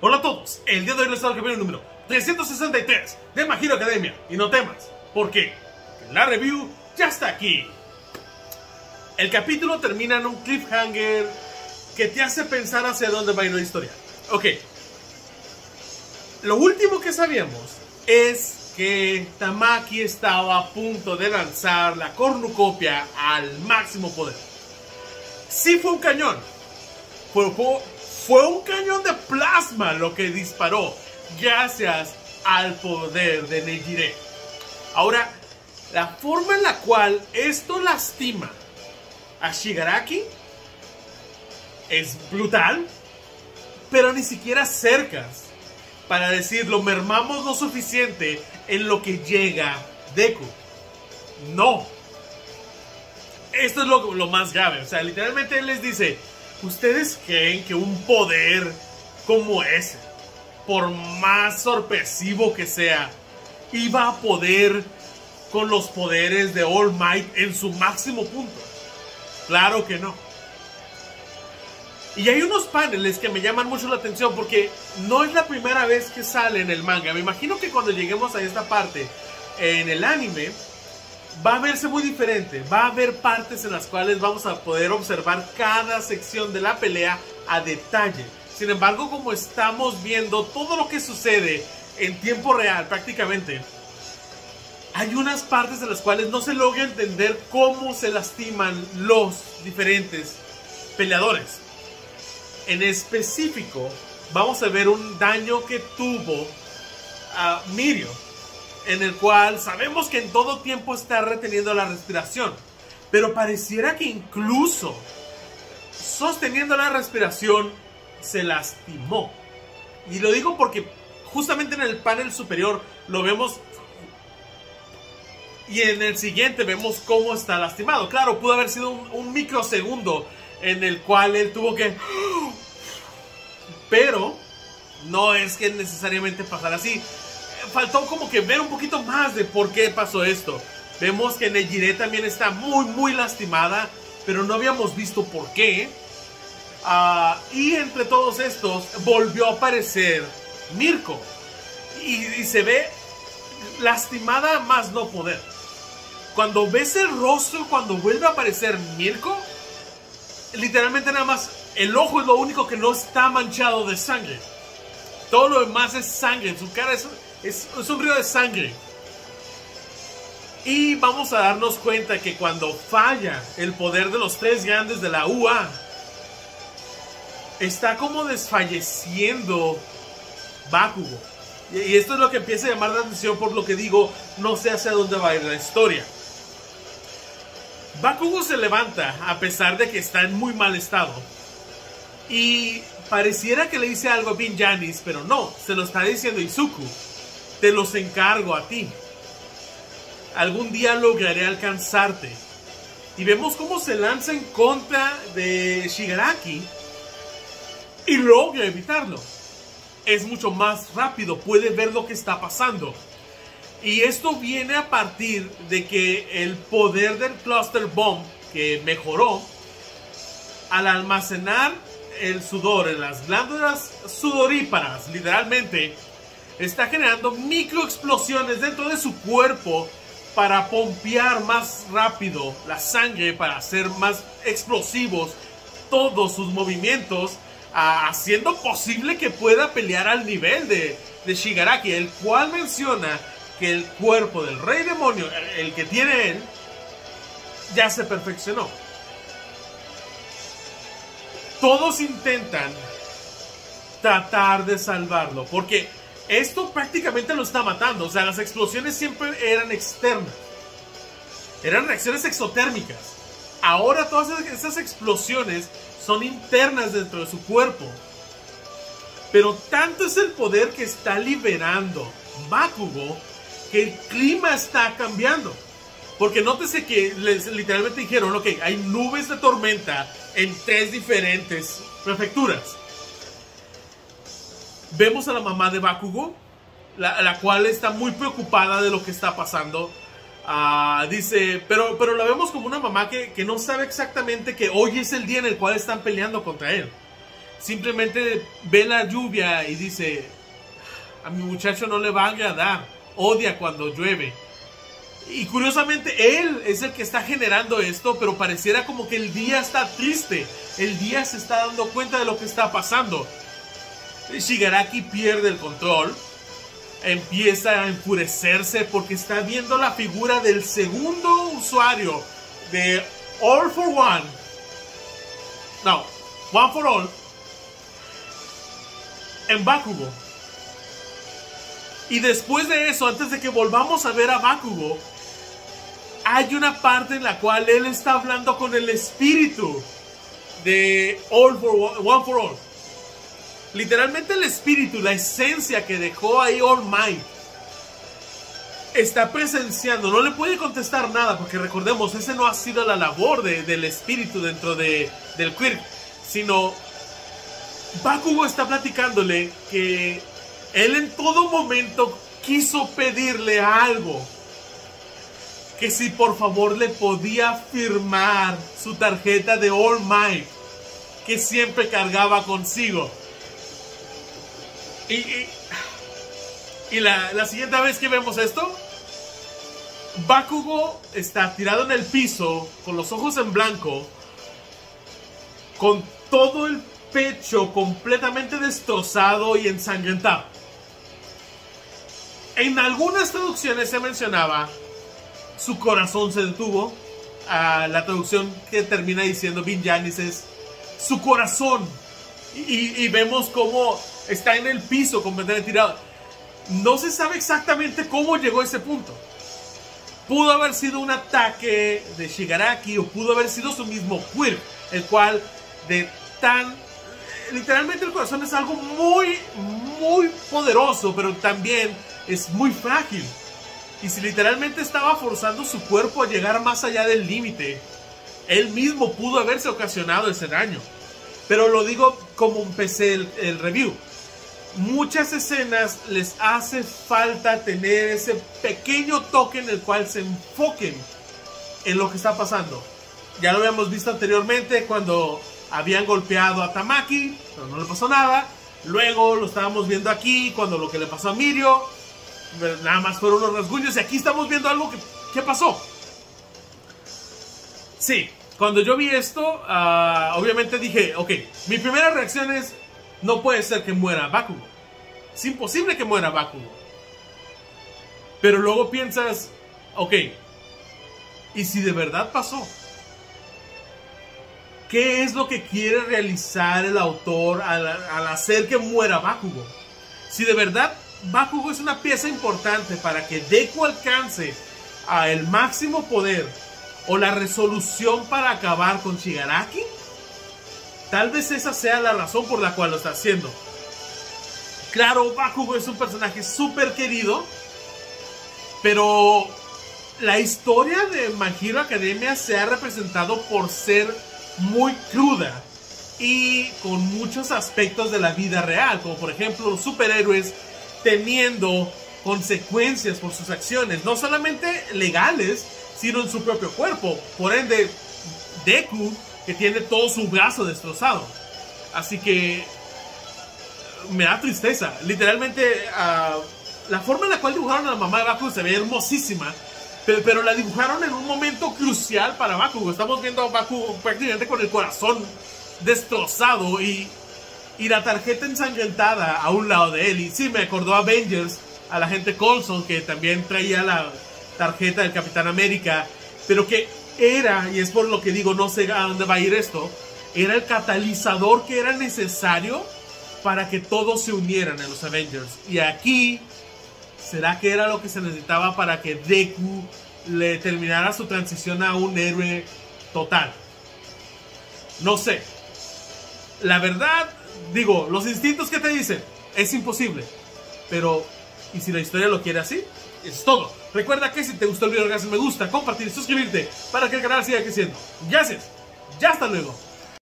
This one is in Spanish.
Hola a todos, el día de hoy les traigo el capítulo número 363 de My Hero Academia. Y no temas, porque la review ya está aquí. El capítulo termina en un cliffhanger que te hace pensar hacia dónde va a ir la historia. Ok, lo último que sabíamos es que Tamaki estaba a punto de lanzar la cornucopia al máximo poder. Sí fue un cañón, fue un cañón de plasma lo que disparó gracias al poder de Nejire. Ahora, la forma en la cual esto lastima a Shigaraki es brutal, pero ni siquiera cercas para decir lo mermamos lo suficiente en lo que llega Deku. No. Esto es lo más grave. O sea, literalmente él les dice: ¿ustedes creen que un poder como ese, por más sorpresivo que sea, iba a poder con los poderes de All Might en su máximo punto? Claro que no. Y hay unos paneles que me llaman mucho la atención porque no es la primera vez que sale en el manga. Me imagino que cuando lleguemos a esta parte en el anime va a verse muy diferente. Va a haber partes en las cuales vamos a poder observar cada sección de la pelea a detalle. Sin embargo, como estamos viendo todo lo que sucede en tiempo real prácticamente, hay unas partes en las cuales no se logra entender cómo se lastiman los diferentes peleadores. En específico, vamos a ver un daño que tuvo a Mirio, en el cual sabemos que en todo tiempo está reteniendo la respiración, pero pareciera que incluso sosteniendo la respiración se lastimó. Y lo digo porque justamente en el panel superior lo vemos, y en el siguiente vemos cómo está lastimado. Claro, pudo haber sido un microsegundo en el cual él tuvo que... Pero no es que necesariamente pasara así. Faltó como que ver un poquito más de por qué pasó esto. Vemos que Nejire también está muy lastimada, pero no habíamos visto por qué. Y entre todos estos volvió a aparecer Mirko. Y se ve lastimada más no poder. Cuando ves el rostro, cuando vuelve a aparecer Mirko, literalmente nada más el ojo es lo único que no está manchado de sangre. Todo lo demás es sangre. Su cara es un río de sangre. Y vamos a darnos cuenta que cuando falla el poder de los tres grandes de la UA, está como desfalleciendo Bakugo. Y esto es lo que empieza a llamar la atención, por lo que digo, no sé hacia dónde va a ir la historia. Bakugo se levanta a pesar de que está en muy mal estado. Y pareciera que le dice algo a Binjanis, pero no, se lo está diciendo Izuku. Te los encargo a ti. Algún día lograré alcanzarte. Y vemos cómo se lanza en contra de Shigaraki y logra evitarlo. Es mucho más rápido, puede ver lo que está pasando. Y esto viene a partir de que el poder del Cluster Bomb, que mejoró, al almacenar el sudor en las glándulas sudoríparas, literalmente, está generando microexplosiones dentro de su cuerpo para pompear más rápido la sangre, para hacer más explosivos todos sus movimientos, haciendo posible que pueda pelear al nivel de Shigaraki, el cual menciona que el cuerpo del Rey Demonio, el que tiene él, ya se perfeccionó. Todos intentan tratar de salvarlo, porque esto prácticamente lo está matando. O sea, las explosiones siempre eran externas, eran reacciones exotérmicas. Ahora todas esas explosiones son internas dentro de su cuerpo. Pero tanto es el poder que está liberando Bakugo que el clima está cambiando. Porque nótese que literalmente dijeron: ok, hay nubes de tormenta en 3 diferentes prefecturas. Vemos a la mamá de Bakugo, la cual está muy preocupada de lo que está pasando. Dice, pero la vemos como una mamá que no sabe exactamente que hoy es el día en el cual están peleando contra él. simplemente ve la lluvia y dice, a mi muchacho no le va a agradar, odia cuando llueve. Y curiosamente él es el que está generando esto, pero pareciera como que el día está triste. El día se está dando cuenta de lo que está pasando. Shigaraki pierde el control, empieza a enfurecerse porque está viendo la figura del segundo usuario de All for One. No, One for All. En Bakugo. Y después de eso, antes de que volvamos a ver a Bakugo, hay una parte en la cual él está hablando con el espíritu de One for All. Literalmente el espíritu, la esencia que dejó ahí All Might, está presenciando. No le puede contestar nada porque recordemos, ese no ha sido la labor del espíritu dentro del Quirk, sino Bakugo está platicándole que él en todo momento quiso pedirle algo, que si por favor le podía firmar su tarjeta de All Might que siempre cargaba consigo. Y la siguiente vez que vemos esto, Bakugo está tirado en el piso con los ojos en blanco, con todo el pecho completamente destrozado y ensangrentado. En algunas traducciones se mencionaba su corazón se detuvo. La traducción que termina diciendo Vinjanis es su corazón. Y vemos cómo está en el piso completamente tirado. No se sabe exactamente cómo llegó a ese punto. Pudo haber sido un ataque de Shigaraki o pudo haber sido su mismo Quirk, el cual literalmente el corazón es algo muy, muy poderoso, pero también es muy frágil. Y si literalmente estaba forzando su cuerpo a llegar más allá del límite, él mismo pudo haberse ocasionado ese daño. Pero lo digo como empecé el review. Muchas escenas les hace falta tener ese pequeño toque en el cual se enfoquen en lo que está pasando. Ya lo habíamos visto anteriormente cuando habían golpeado a Tamaki, pero no le pasó nada. Luego lo estábamos viendo aquí cuando lo que le pasó a Mirio, nada más fueron unos rasguños. Y aquí estamos viendo algo que pasó. Sí, cuando yo vi esto, obviamente dije, ok, mi primera reacción es, no puede ser que muera Bakugo. Es imposible que muera Bakugo. Pero luego piensas, ok, ¿y si de verdad pasó? ¿Qué es lo que quiere realizar el autor al hacer que muera Bakugo? Si de verdad Bakugo es una pieza importante para que Deku alcance el máximo poder o la resolución para acabar con Shigaraki, tal vez esa sea la razón por la cual lo está haciendo. Claro, Bakugo es un personaje súper querido, pero la historia de My Hero Academia se ha representado por ser muy cruda y con muchos aspectos de la vida real, como por ejemplo los superhéroes teniendo consecuencias por sus acciones, no solamente legales, sino en su propio cuerpo. Por ende, Deku, que tiene todo su brazo destrozado. Así que me da tristeza. Literalmente, la forma en la cual dibujaron a la mamá de Bakugo se ve hermosísima, pero la dibujaron en un momento crucial para Bakugo. Estamos viendo a Bakugo prácticamente con el corazón destrozado y la tarjeta ensangrentada a un lado de él. Y sí, me acordó a Avengers, a la gente Coulson, que también traía la tarjeta del Capitán América, pero que era, y es por lo que digo, no sé a dónde va a ir esto, era el catalizador que era necesario para que todos se unieran en los Avengers. Y aquí, ¿será que era lo que se necesitaba para que Deku le terminara su transición a un héroe total? No sé. La verdad, digo, los instintos que te dicen, es imposible. Pero, ¿y si la historia lo quiere así? Eso es todo. Recuerda que si te gustó el video, regálame me gusta, compartir, suscribirte para que el canal siga creciendo. Gracias. Ya hasta luego.